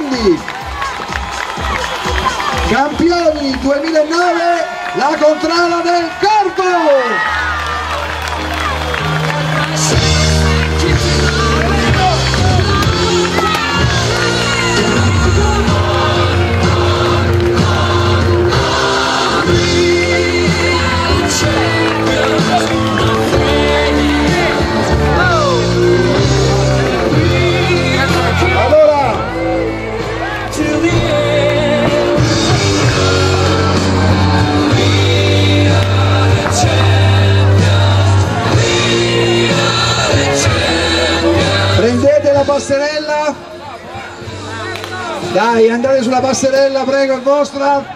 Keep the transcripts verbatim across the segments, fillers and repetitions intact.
quindi campioni duemilanove, la Contrada del Corpo. Prendete la passerella, dai, andate sulla passerella, prego, è vostra.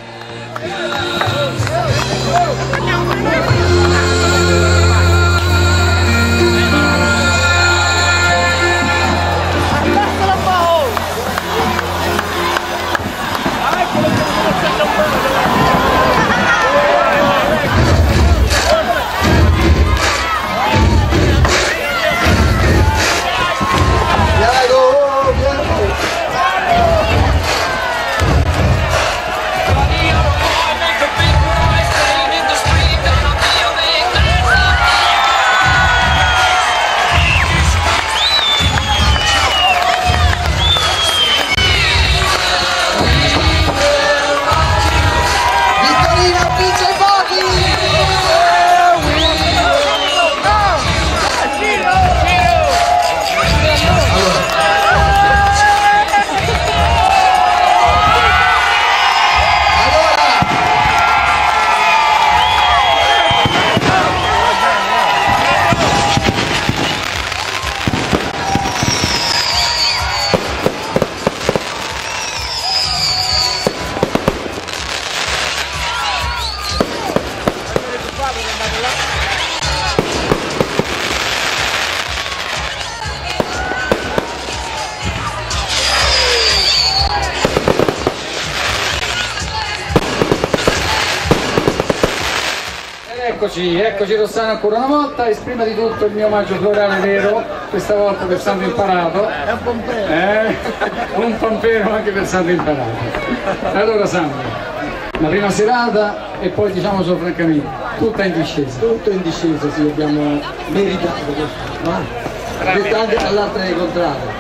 Eccoci, eccoci Rossano ancora una volta, esprima di tutto il mio omaggio florale vero, questa volta per Santo Imparato. È un pompero. Eh, un pompero anche per Santo Imparato. Allora Sandro, la prima serata e poi diciamo solo francamente, tutta in discesa. Tutto in discesa, sì, abbiamo meritato questo, no? Detto anche dall'altra contrada.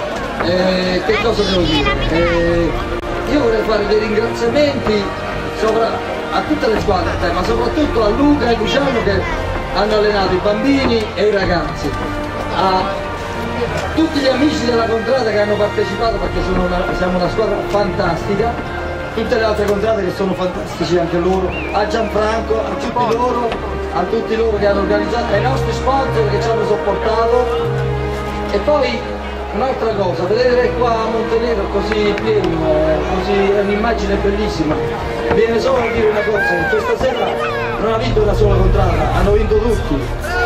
Eh, che cosa devo dire? Eh, io vorrei fare dei ringraziamenti sopra a tutte le squadre, ma soprattutto a Luca e Luciano che hanno allenato i bambini e i ragazzi, a tutti gli amici della contrada che hanno partecipato perché sono una, siamo una squadra fantastica, tutte le altre contrade che sono fantastici anche loro, a Gianfranco, a tutti loro, a tutti loro che hanno organizzato, ai nostri sponsor che ci hanno sopportato. E poi un'altra cosa, vedere qua a Montenegro così pieno, così, è un'immagine bellissima. Viene solo a dire una cosa, che questa sera non ha vinto una sola contrada, hanno vinto tutti.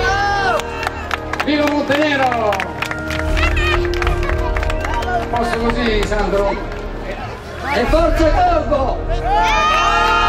Viva Montenegro! Posso così Sandro? E forza Corpo!